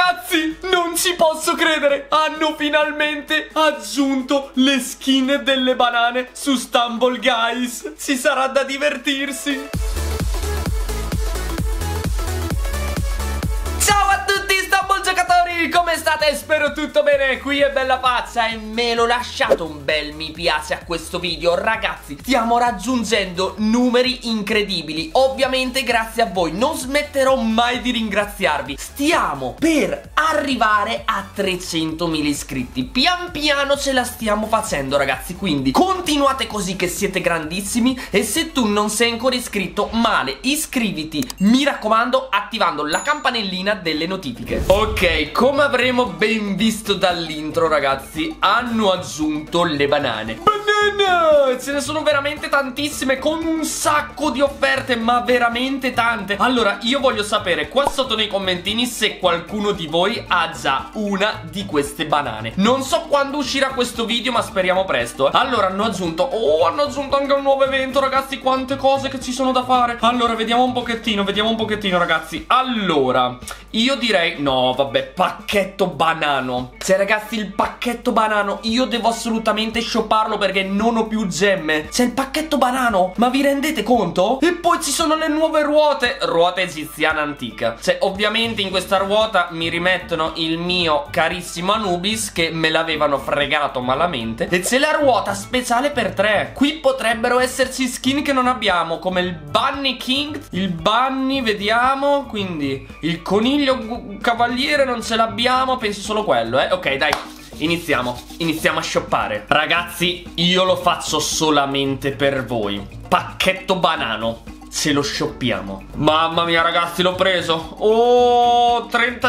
Ragazzi, non ci posso credere! Hanno finalmente aggiunto le skin delle banane su Stumble Guys! Ci sarà da divertirsi! Ciao a tutti Stumble giocatori, come state? Spero tutto bene, qui è Bella Pazza e me lo lasciate un bel mi piace a questo video. Ragazzi, stiamo raggiungendo numeri incredibili, ovviamente grazie a voi, non smetterò mai di ringraziarvi. Stiamo per arrivare a 300.000 iscritti, pian piano ce la stiamo facendo ragazzi, quindi continuate così che siete grandissimi. E se tu non sei ancora iscritto, male, iscriviti, mi raccomando, attivando la campanellina delle notifiche. Ok, come avremo ben visto dall'intro ragazzi, hanno aggiunto le banane. Banana! Ce ne sono veramente tantissime, con un sacco di offerte, ma veramente tante. Allora, io voglio sapere qua sotto nei commentini se qualcuno di voi ha già una di queste banane. Non so quando uscirà questo video, ma speriamo presto. Allora, hanno aggiunto anche un nuovo evento ragazzi, quante cose che ci sono da fare. Allora, vediamo un pochettino ragazzi. Allora, io direi, no vabbè, pacchetto banano. Cioè ragazzi, il pacchetto banano io devo assolutamente shopparlo perché non ho più gemme. C'è il pacchetto banano, ma vi rendete conto? E poi ci sono le nuove ruote, ruota egiziana antica. Cioè ovviamente in questa ruota mi rimettono il mio carissimo Anubis, che me l'avevano fregato malamente. E c'è la ruota speciale per 3. Qui potrebbero esserci skin che non abbiamo, come il Bunny King, il Bunny, vediamo. Quindi il coniglio cavaliere non ce l'abbiamo, penso solo quello, ok, dai, iniziamo a shoppare. Ragazzi, io lo faccio solamente per voi. Pacchetto banano, ce lo shoppiamo. Mamma mia ragazzi, l'ho preso. Oh,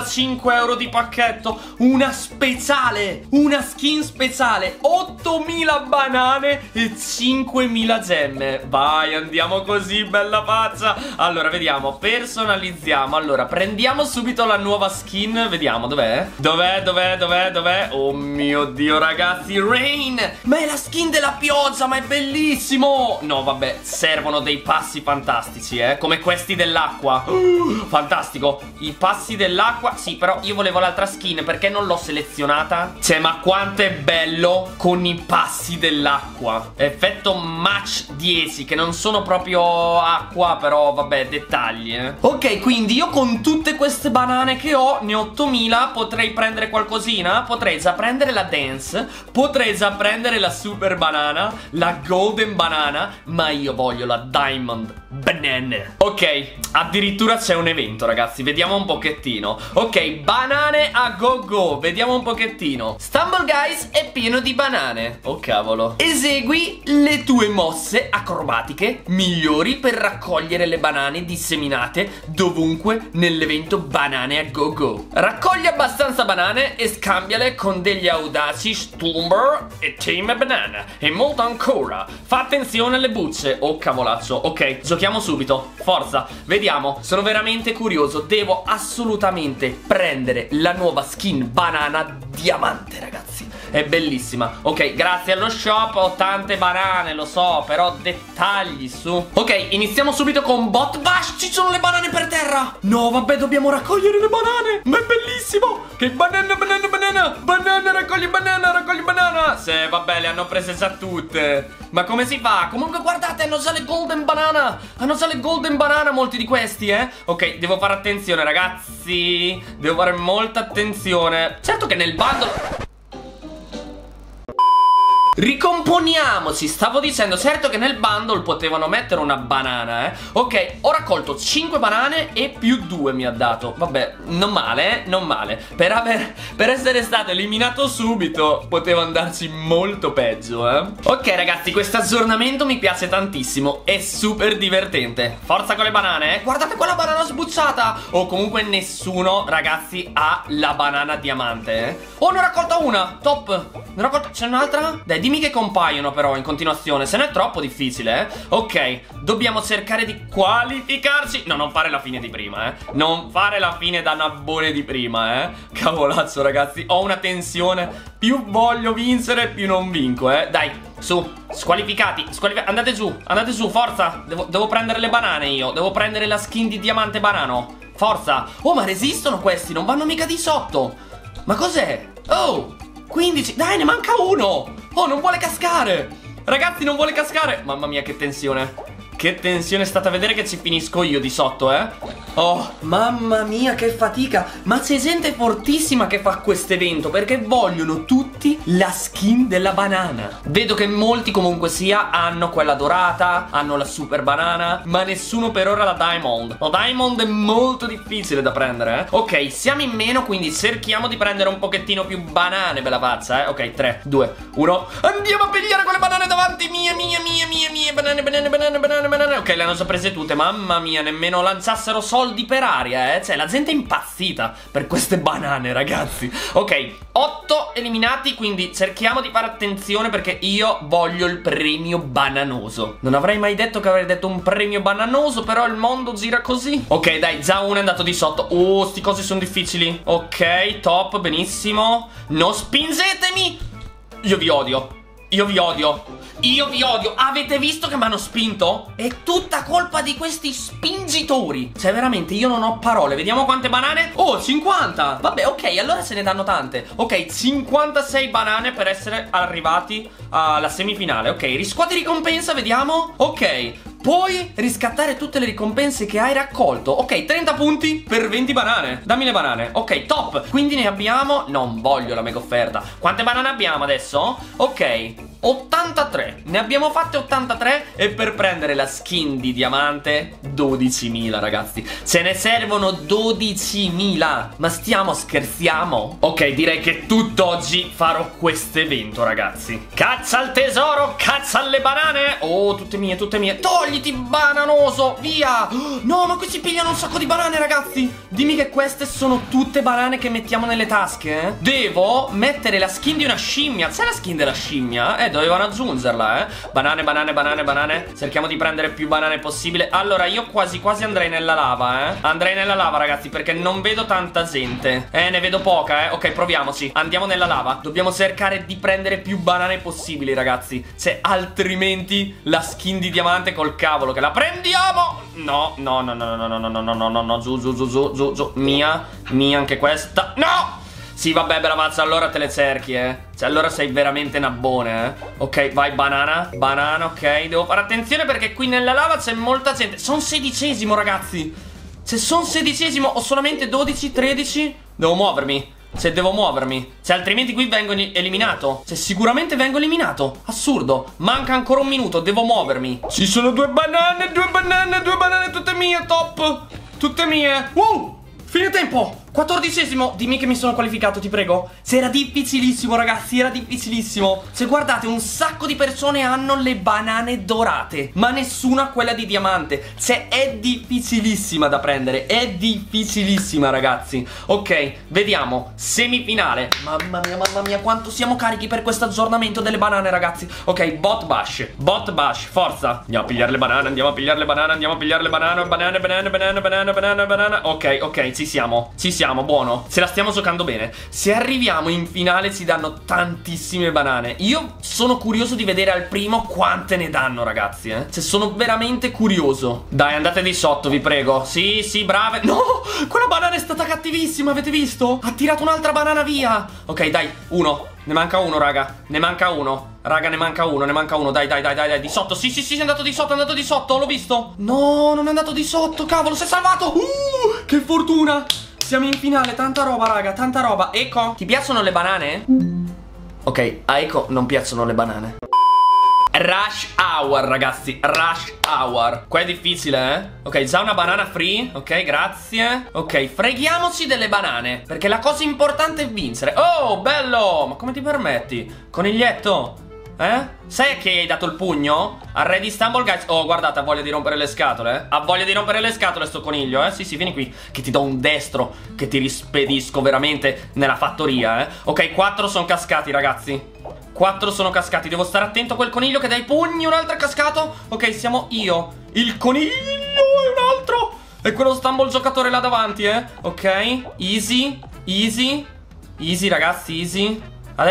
35 euro di pacchetto. Una speciale, una skin speciale, 8000 banane e 5000 gemme. Vai, andiamo così, Bella Pazza. Allora, vediamo, personalizziamo. Allora, prendiamo subito la nuova skin. Vediamo, dov'è? Dov'è? Oh mio Dio ragazzi, Rain. Ma è la skin della pioggia, ma è bellissimo. No, vabbè, servono dei passi fantastici, come questi dell'acqua. Fantastico. I passi dell'acqua. Sì, però io volevo l'altra skin, perché non l'ho selezionata? Cioè, ma quanto è bello con i passi dell'acqua. Effetto match 10, che non sono proprio acqua, però vabbè, dettagli, Ok, quindi io con tutte queste banane che ho, ne ho 8000, potrei prendere qualcosina. Potrei già prendere la Dance, potrei già prendere la Super Banana, la Golden Banana, ma io voglio la Diamond Banana. Ok, addirittura c'è un evento ragazzi, vediamo un pochettino. Ok, banane a go go, vediamo un pochettino. Stumble Guys è pieno di banane. Oh cavolo. Esegui le tue mosse acrobatiche migliori per raccogliere le banane disseminate dovunque nell'evento banane a go go. Raccogli abbastanza banane e scambiale con degli audaci Stumble e Team Banana e molto ancora. Fa attenzione alle bucce. Oh cavolaccio. Ok, giochiamo subito, forza, vediamo. Sono veramente curioso, devo assolutamente prendere la nuova skin banana diamante ragazzi, è bellissima. Ok, grazie allo shop ho tante banane, lo so, però dettagli su. Ok, iniziamo subito con Bot Bash. Ci sono le banane per terra. No vabbè, dobbiamo raccogliere le banane, ma è bellissimo. Che banana, raccogli banana. Sì, vabbè, le hanno prese già tutte. Ma come si fa? Comunque guardate, hanno già le golden banana. Molti di questi, Ok, devo fare attenzione ragazzi, devo fare molta attenzione. Certo che nel bundle... Ricomponiamoci, stavo dicendo, certo che nel bundle potevano mettere una banana, Ok, ho raccolto 5 banane e più 2 mi ha dato. Vabbè, non male, non male. Per essere stato eliminato subito poteva andarci molto peggio, Ok ragazzi, questo aggiornamento mi piace tantissimo, è super divertente. Forza con le banane, Guardate quella banana sbucciata. O comunque nessuno, ragazzi, ha la banana diamante, Oh, ne ho raccolta una, top. C'è un'altra? Dai, dimmi che compaiono però in continuazione, se no è troppo difficile, Ok, dobbiamo cercare di qualificarci. No, non fare la fine di prima, Non fare la fine da nabbone di prima, Cavolazzo ragazzi, ho una tensione. Più voglio vincere, più non vinco, Dai, su, squalificati, andate giù, forza. Devo prendere le banane io, devo prendere la skin di diamante banano. forza. Oh, ma resistono questi, non vanno mica di sotto. Ma cos'è? Oh, 15, dai, ne manca uno. Oh, non vuole cascare. Ragazzi, non vuole cascare. Mamma mia, che tensione. Che tensione, state a vedere che ci finisco io di sotto, Oh, mamma mia, che fatica. Ma c'è gente fortissima che fa questo evento perché vogliono tutti la skin della banana. Vedo che molti comunque sia hanno quella dorata, hanno la super banana, ma nessuno per ora la diamond. La diamond è molto difficile da prendere, Ok, siamo in meno, quindi cerchiamo di prendere un pochettino più banane, bella pazza, Ok, 3, 2, 1. Andiamo a pigliare quelle banane davanti. Mia. Banane. Ok, le hanno già prese tutte. Mamma mia, nemmeno lanciassero soldi per aria, Cioè, la gente è impazzita per queste banane, ragazzi. Ok, 8 eliminati, quindi cerchiamo di fare attenzione perché io voglio il premio bananoso. Non avrei mai detto che avrei detto un premio bananoso, però il mondo gira così. Ok, dai, già uno è andato di sotto. Oh, sti cosi sono difficili. Ok, top, benissimo. Non spingetemi. Io vi odio. Avete visto che mi hanno spinto? È tutta colpa di questi spingitori. Cioè veramente io non ho parole. Vediamo quante banane. Oh, 50. Vabbè, ok, allora se ne danno tante. Ok, 56 banane per essere arrivati alla semifinale. Ok, riscuoti ricompensa, vediamo. Ok, puoi riscattare tutte le ricompense che hai raccolto. Ok, 30 punti per 20 banane. Dammi le banane. Ok, top. Quindi ne abbiamo... Non voglio la mega offerta. Quante banane abbiamo adesso? Ok, 83. Ne abbiamo fatte 83. E per prendere la skin di diamante 12.000, ragazzi. Ce ne servono 12.000. Ma scherziamo? Ok, direi che tutt'oggi farò questo evento, ragazzi. Caccia al tesoro, caccia alle banane. Oh, tutte mie. Togliti, bananoso, via. No, ma questi pigliano un sacco di banane, ragazzi. Dimmi che queste sono tutte banane che mettiamo nelle tasche, Devo mettere la skin di una scimmia. C'è la skin della scimmia? Dovevano aggiungerla, Banane. Cerchiamo di prendere più banane possibile. Allora, io quasi andrei nella lava, Andrei nella lava, ragazzi, perché non vedo tanta gente. Ne vedo poca, Ok, proviamoci. Andiamo nella lava. Dobbiamo cercare di prendere più banane possibili, ragazzi. Se altrimenti la skin di diamante col cavolo che la prendiamo. No. Giù. Mia, anche questa. No! Sì, vabbè, bravazza, allora te le cerchi, Cioè, allora sei veramente nabbone, Ok, vai, banana, ok. Devo fare attenzione perché qui nella lava c'è molta gente. Sono 16esimo, ragazzi. Se sono 16esimo ho solamente 12, 13. Devo muovermi. Altrimenti qui vengo eliminato. Sicuramente vengo eliminato. Assurdo. Manca ancora un minuto, devo muovermi. Ci sono due banane, tutte mie, top. Tutte mie. Fine tempo. 14esimo, dimmi che mi sono qualificato, ti prego. Se era difficilissimo, ragazzi, era difficilissimo. Se guardate, un sacco di persone hanno le banane dorate, ma nessuna quella di diamante. Cioè, è difficilissima da prendere. È difficilissima, ragazzi. Ok, vediamo, semifinale. Mamma mia, quanto siamo carichi per questo aggiornamento delle banane, ragazzi. Ok, bot bash, forza. Andiamo a pigliare le banane, banane. Ok, ci siamo, buono. Se la stiamo giocando bene. Se arriviamo in finale ci danno tantissime banane. Io sono curioso di vedere al primo quante ne danno, ragazzi, Cioè, sono veramente curioso. Dai, andate di sotto, vi prego. Sì, brave. No, quella banana è stata cattivissima, avete visto? Ha tirato un'altra banana via. Ok, dai, uno. Ne manca uno, raga. Ne manca uno. Dai, di sotto. Sì, è andato di sotto, l'ho visto. No, non è andato di sotto, cavolo, si è salvato. Che fortuna. Siamo in finale, tanta roba, raga, tanta roba. Ecco, ti piacciono le banane? Ok, a Eco non piacciono le banane. Rush hour, ragazzi, rush hour. Qua è difficile, Ok, già una banana free. Ok, grazie. Ok, freghiamoci delle banane, perché la cosa importante è vincere. Oh, bello, ma come ti permetti? Coniglietto, Sai a chi hai dato il pugno? A Re di Istanbul, guys. Oh, guardate, ha voglia di rompere le scatole, Ha voglia di rompere le scatole sto coniglio, Sì, vieni qui, che ti do un destro, che ti rispedisco veramente nella fattoria, Ok, 4 sono cascati, ragazzi. 4 sono cascati, devo stare attento a quel coniglio che dà i pugni. Un altro è cascato. Ok, siamo io, il coniglio e un altro. E quello Istanbul giocatore là davanti, Ok, easy, ragazzi, easy.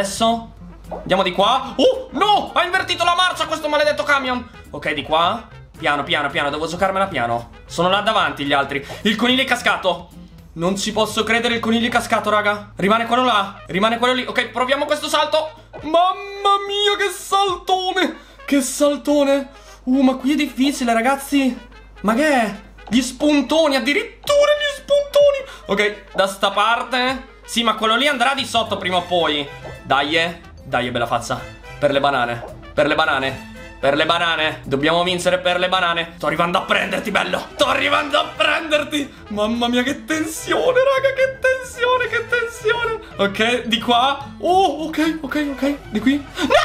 Adesso andiamo di qua. No, ha invertito la marcia questo maledetto camion. Ok, di qua. Piano, piano, piano, devo giocarmela piano. Sono là davanti gli altri. Il coniglio è cascato. Non ci posso credere, il coniglio è cascato, raga. Rimane quello là, rimane quello lì. Ok, proviamo questo salto. Mamma mia, che saltone. Che saltone. Ma qui è difficile, ragazzi. Ma che è? Gli spuntoni, addirittura gli spuntoni. Ok, da sta parte. Sì, ma quello lì andrà di sotto prima o poi. Dai, bella faccia. Per le banane, per le banane. Per le banane, dobbiamo vincere per le banane. Sto arrivando a prenderti, bello. Sto arrivando a prenderti. Mamma mia, che tensione, raga, che tensione, che tensione. Ok, di qua. Oh, ok. Di qui.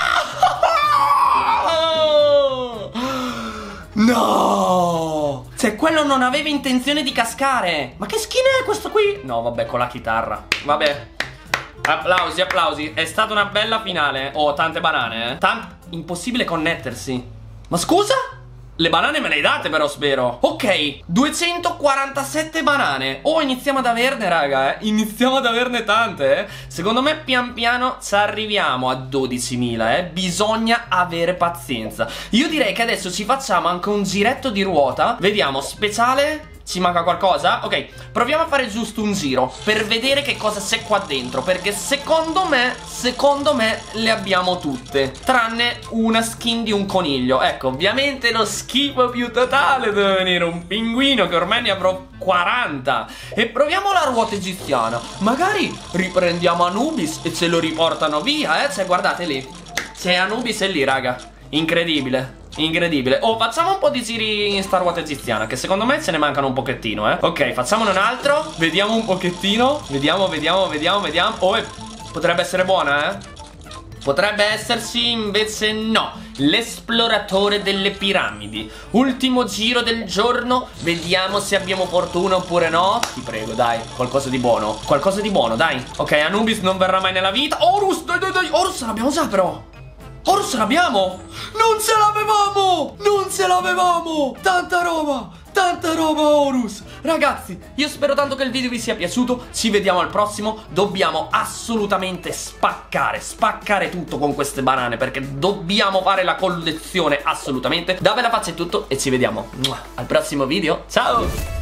No! Cioè, quello non aveva intenzione di cascare. Ma che skin è questo qui? No, vabbè, con la chitarra. Vabbè. Applausi, applausi. È stata una bella finale. Oh, tante banane, impossibile connettersi. Ma scusa? Le banane me le hai date però, spero. Ok, 247 banane. Oh, iniziamo ad averne, raga, iniziamo ad averne tante, Secondo me pian piano ci arriviamo a 12.000, Bisogna avere pazienza. Io direi che adesso ci facciamo anche un giretto di ruota. Vediamo, speciale. Ci manca qualcosa? Ok, proviamo a fare giusto un giro per vedere che cosa c'è qua dentro, perché secondo me le abbiamo tutte, tranne una skin di un coniglio. Ecco, ovviamente lo schifo più totale deve venire un pinguino, che ormai ne avrò 40. E proviamo la ruota egiziana. Magari riprendiamo Anubis e ce lo riportano via, Cioè, guardate lì, c'è Anubis è lì, raga. Incredibile. Incredibile. Oh, facciamo un po' di giri in sta ruota egiziana, che secondo me ce ne mancano un pochettino, Ok, facciamone un altro. Vediamo un pochettino. Vediamo. Oh, potrebbe essere buona, Potrebbe esserci, invece no. L'esploratore delle piramidi. Ultimo giro del giorno. Vediamo se abbiamo fortuna oppure no. Ti prego, dai, qualcosa di buono. Qualcosa di buono, dai. Ok, Anubis non verrà mai nella vita. Horus, dai. Horus l'abbiamo già, però. Horus l'abbiamo! Non ce l'avevamo! Non ce l'avevamo! Tanta roba Horus! Ragazzi, io spero tanto che il video vi sia piaciuto. Ci vediamo al prossimo. Dobbiamo assolutamente spaccare tutto con queste banane, perché dobbiamo fare la collezione assolutamente. Da Bella Faccia è tutto e ci vediamo al prossimo video. Ciao!